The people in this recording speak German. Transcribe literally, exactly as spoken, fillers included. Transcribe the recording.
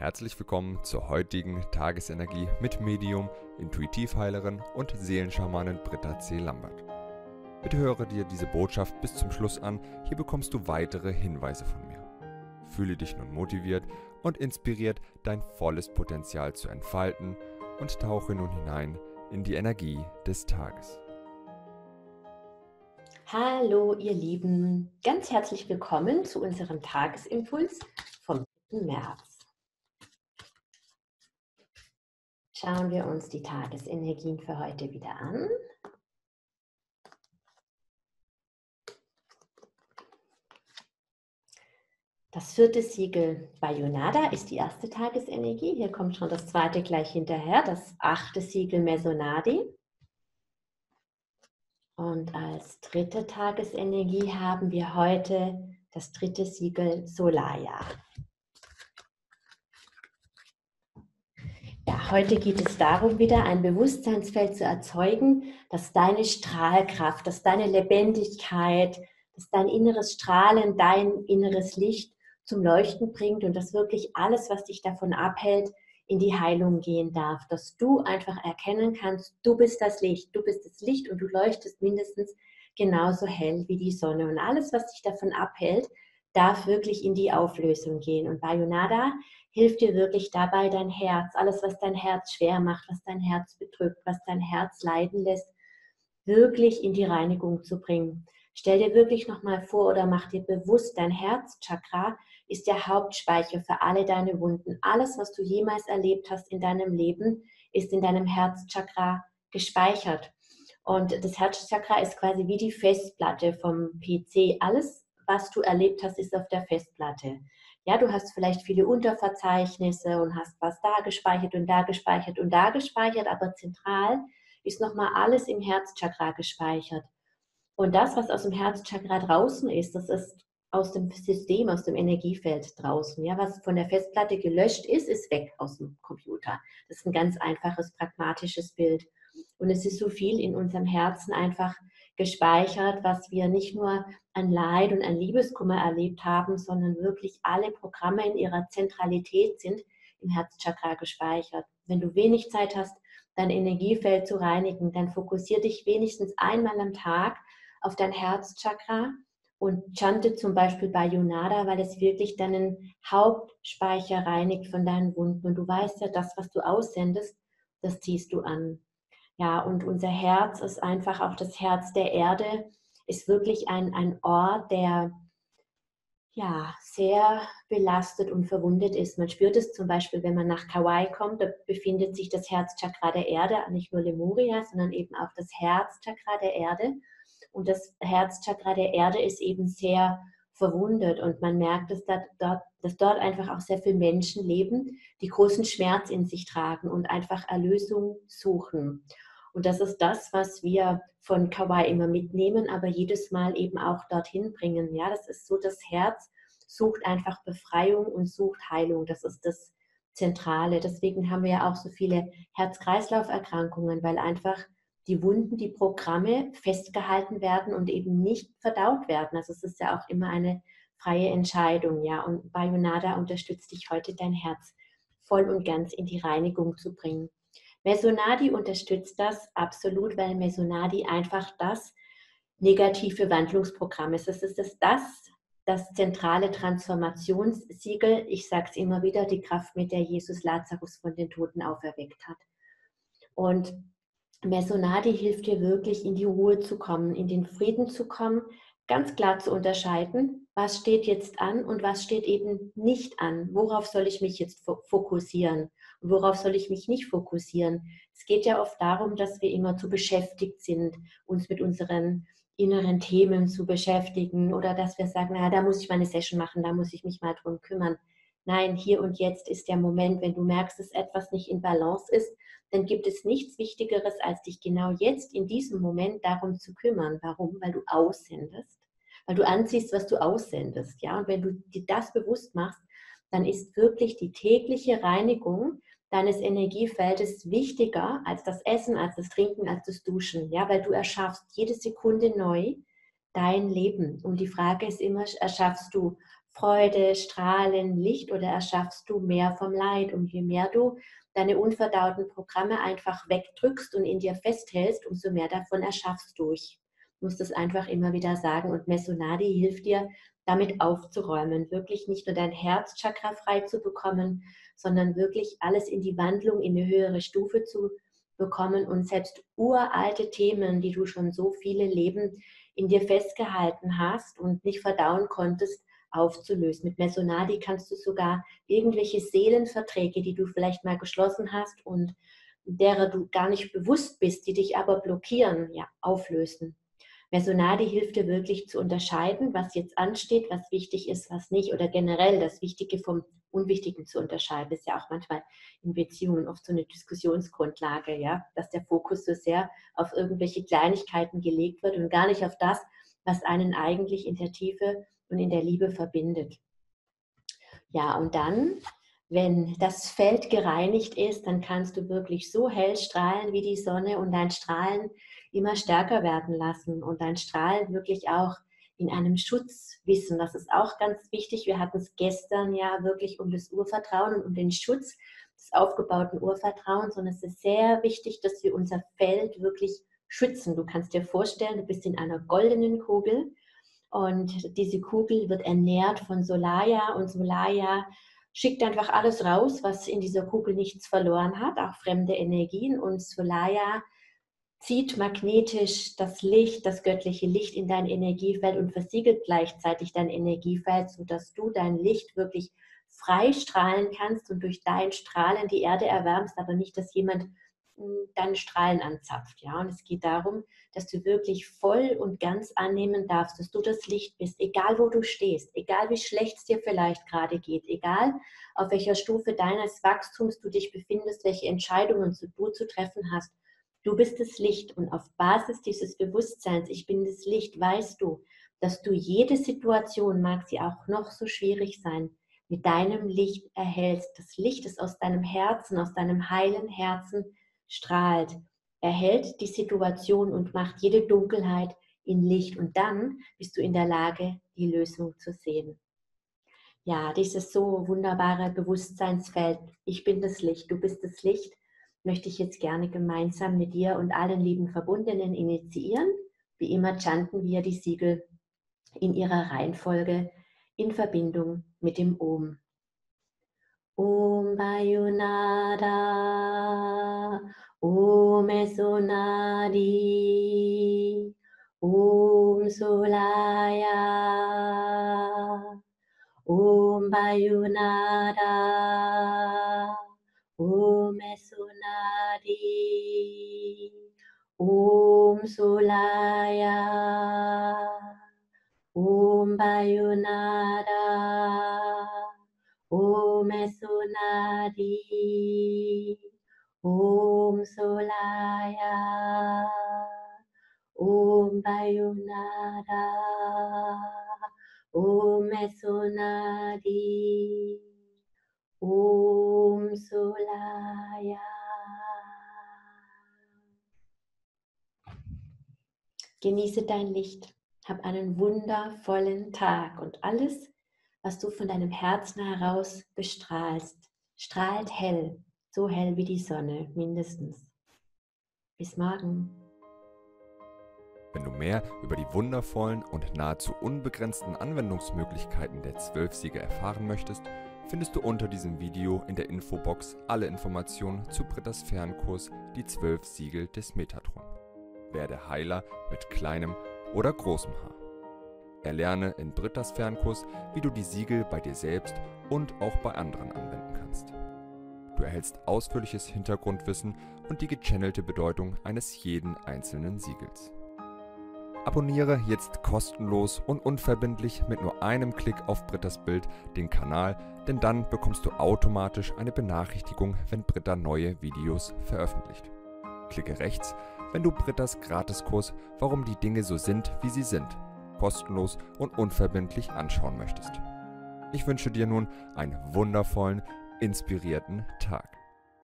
Herzlich willkommen zur heutigen Tagesenergie mit Medium, Intuitivheilerin und Seelenschamanin Britta C. Lambert. Bitte höre dir diese Botschaft bis zum Schluss an, hier bekommst du weitere Hinweise von mir. Fühle dich nun motiviert und inspiriert, dein volles Potenzial zu entfalten und tauche nun hinein in die Energie des Tages. Hallo ihr Lieben, ganz herzlich willkommen zu unserem Tagesimpuls vom dritten März. Schauen wir uns die Tagesenergien für heute wieder an. Das vierte Siegel Bayonada ist die erste Tagesenergie. Hier kommt schon das zweite gleich hinterher, das achte Siegel Mesonadi. Und als dritte Tagesenergie haben wir heute das dritte Siegel Solaya. Ja, heute geht es darum, wieder ein Bewusstseinsfeld zu erzeugen, dass deine Strahlkraft, dass deine Lebendigkeit, dass dein inneres Strahlen, dein inneres Licht zum Leuchten bringt und dass wirklich alles, was dich davon abhält, in die Heilung gehen darf. Dass du einfach erkennen kannst, du bist das Licht, du bist das Licht und du leuchtest mindestens genauso hell wie die Sonne. Und alles, was dich davon abhält, darf wirklich in die Auflösung gehen. Und Bayonada hilft dir wirklich dabei, dein Herz, alles, was dein Herz schwer macht, was dein Herz bedrückt, was dein Herz leiden lässt, wirklich in die Reinigung zu bringen. Stell dir wirklich nochmal vor oder mach dir bewusst, dein Herzchakra ist der Hauptspeicher für alle deine Wunden. Alles, was du jemals erlebt hast in deinem Leben, ist in deinem Herzchakra gespeichert. Und das Herzchakra ist quasi wie die Festplatte vom P C. Alles, was du erlebt hast, ist auf der Festplatte. Ja, du hast vielleicht viele Unterverzeichnisse und hast was da gespeichert und da gespeichert und da gespeichert, aber zentral ist nochmal alles im Herzchakra gespeichert. Und das, was aus dem Herzchakra draußen ist, das ist aus dem System, aus dem Energiefeld draußen. Ja, was von der Festplatte gelöscht ist, ist weg aus dem Computer. Das ist ein ganz einfaches, pragmatisches Bild. Und es ist so viel in unserem Herzen einfach gespeichert, was wir nicht nur an Leid und an Liebeskummer erlebt haben, sondern wirklich alle Programme in ihrer Zentralität sind im Herzchakra gespeichert. Wenn du wenig Zeit hast, dein Energiefeld zu reinigen, dann fokussier dich wenigstens einmal am Tag auf dein Herzchakra und chante zum Beispiel Bayonada, weil es wirklich deinen Hauptspeicher reinigt von deinen Wunden. Und du weißt ja, das, was du aussendest, das ziehst du an. Ja, und unser Herz ist einfach auch das Herz der Erde, ist wirklich ein, ein Ort, der ja, sehr belastet und verwundet ist. Man spürt es zum Beispiel, wenn man nach Kauai kommt, da befindet sich das Herzchakra der Erde, nicht nur Lemuria, sondern eben auch das Herzchakra der Erde. Und das Herzchakra der Erde ist eben sehr verwundet und man merkt, dass dort, dass dort einfach auch sehr viele Menschen leben, die großen Schmerz in sich tragen und einfach Erlösung suchen. Und das ist das, was wir von Kauai immer mitnehmen, aber jedes Mal eben auch dorthin bringen. Ja, das ist so, das Herz sucht einfach Befreiung und sucht Heilung. Das ist das Zentrale. Deswegen haben wir ja auch so viele Herz-Kreislauf-Erkrankungen, weil einfach die Wunden, die Programme festgehalten werden und eben nicht verdaut werden. Also es ist ja auch immer eine freie Entscheidung. Ja, und Bayonada unterstützt dich heute, dein Herz voll und ganz in die Reinigung zu bringen. Mesonadi unterstützt das absolut, weil Mesonadi einfach das negative Wandlungsprogramm ist. Das ist das, das, das zentrale Transformationssiegel. Ich sage es immer wieder, die Kraft, mit der Jesus Lazarus von den Toten auferweckt hat. Und Mesonadi hilft dir wirklich, in die Ruhe zu kommen, in den Frieden zu kommen, ganz klar zu unterscheiden, was steht jetzt an und was steht eben nicht an. Worauf soll ich mich jetzt fokussieren und worauf soll ich mich nicht fokussieren? Es geht ja oft darum, dass wir immer zu beschäftigt sind, uns mit unseren inneren Themen zu beschäftigen oder dass wir sagen, na, da muss ich meine Session machen, da muss ich mich mal drum kümmern. Nein, hier und jetzt ist der Moment, wenn du merkst, dass etwas nicht in Balance ist, dann gibt es nichts Wichtigeres, als dich genau jetzt in diesem Moment darum zu kümmern. Warum? Weil du aussendest. Weil du anziehst, was du aussendest. Ja? Und wenn du dir das bewusst machst, dann ist wirklich die tägliche Reinigung deines Energiefeldes wichtiger als das Essen, als das Trinken, als das Duschen. Ja? Weil du erschaffst jede Sekunde neu dein Leben. Und die Frage ist immer, erschaffst du Freude, Strahlen, Licht oder erschaffst du mehr vom Leid? Und je mehr du deine unverdauten Programme einfach wegdrückst und in dir festhältst, umso mehr davon erschaffst du. Ich muss das einfach immer wieder sagen. Und Meso-Nadi hilft dir, damit aufzuräumen, wirklich nicht nur dein Herzchakra frei zu bekommen, sondern wirklich alles in die Wandlung, in eine höhere Stufe zu bekommen und selbst uralte Themen, die du schon so viele Leben in dir festgehalten hast und nicht verdauen konntest, aufzulösen. Mit Meso-Nadi kannst du sogar irgendwelche Seelenverträge, die du vielleicht mal geschlossen hast und derer du gar nicht bewusst bist, die dich aber blockieren, ja, auflösen. Meso-Nadi hilft dir wirklich zu unterscheiden, was jetzt ansteht, was wichtig ist, was nicht, oder generell das Wichtige vom Unwichtigen zu unterscheiden. Das ist ja auch manchmal in Beziehungen oft so eine Diskussionsgrundlage, ja, dass der Fokus so sehr auf irgendwelche Kleinigkeiten gelegt wird und gar nicht auf das, was einen eigentlich in der Tiefe und in der Liebe verbindet. Ja, und dann, wenn das Feld gereinigt ist, dann kannst du wirklich so hell strahlen wie die Sonne und dein Strahlen immer stärker werden lassen und dein Strahlen wirklich auch in einem Schutz wissen. Das ist auch ganz wichtig. Wir hatten es gestern ja wirklich um das Urvertrauen und um den Schutz des aufgebauten Urvertrauens. Und es ist sehr wichtig, dass wir unser Feld wirklich schützen. Du kannst dir vorstellen, du bist in einer goldenen Kugel und diese Kugel wird ernährt von Solaya und Solaya schickt einfach alles raus, was in dieser Kugel nichts verloren hat, auch fremde Energien, und Solaya zieht magnetisch das Licht, das göttliche Licht in dein Energiefeld und versiegelt gleichzeitig dein Energiefeld, sodass du dein Licht wirklich frei strahlen kannst und durch dein Strahlen die Erde erwärmst, aber nicht, dass jemand deine Strahlen anzapft. Ja? Und es geht darum, dass du wirklich voll und ganz annehmen darfst, dass du das Licht bist, egal wo du stehst, egal wie schlecht es dir vielleicht gerade geht, egal auf welcher Stufe deines Wachstums du dich befindest, welche Entscheidungen du zu treffen hast. Du bist das Licht und auf Basis dieses Bewusstseins, ich bin das Licht, weißt du, dass du jede Situation, mag sie auch noch so schwierig sein, mit deinem Licht erhältst. Das Licht, das aus deinem Herzen, aus deinem heilen Herzen strahlt, erhält die Situation und macht jede Dunkelheit in Licht. Und dann bist du in der Lage, die Lösung zu sehen. Ja, dieses so wunderbare Bewusstseinsfeld, ich bin das Licht, du bist das Licht, möchte ich jetzt gerne gemeinsam mit dir und allen lieben Verbundenen initiieren. Wie immer chanten wir die Siegel in ihrer Reihenfolge in Verbindung mit dem Om. Om Vayunada, Om Meso-Nadi, Om Solaya, Om Vayunada, Om Meso-Nadi, Om Solaya, Om Vayunada, Om Meso-Nadi, Om Solaya, Om Vayunada, Om Meso-Nadi, Om Solaya. Genieße dein Licht, hab einen wundervollen Tag und alles, was du von deinem Herzen heraus bestrahlst, strahlt hell, so hell wie die Sonne, mindestens. Bis morgen. Wenn du mehr über die wundervollen und nahezu unbegrenzten Anwendungsmöglichkeiten der zwölf Siegel erfahren möchtest, findest du unter diesem Video in der Infobox alle Informationen zu Brittas Fernkurs Die zwölf Siegel des Metatron. Werde Heiler mit kleinem oder großem Haar. Erlerne in Brittas Fernkurs, wie du die Siegel bei dir selbst und auch bei anderen anwenden kannst. Du erhältst ausführliches Hintergrundwissen und die gechannelte Bedeutung eines jeden einzelnen Siegels. Abonniere jetzt kostenlos und unverbindlich mit nur einem Klick auf Brittas Bild den Kanal, denn dann bekommst du automatisch eine Benachrichtigung, wenn Britta neue Videos veröffentlicht. Klicke rechts, wenn du Brittas Gratiskurs Warum die Dinge so sind, wie sie sind, kostenlos und unverbindlich anschauen möchtest. Ich wünsche dir nun einen wundervollen, inspirierten Tag.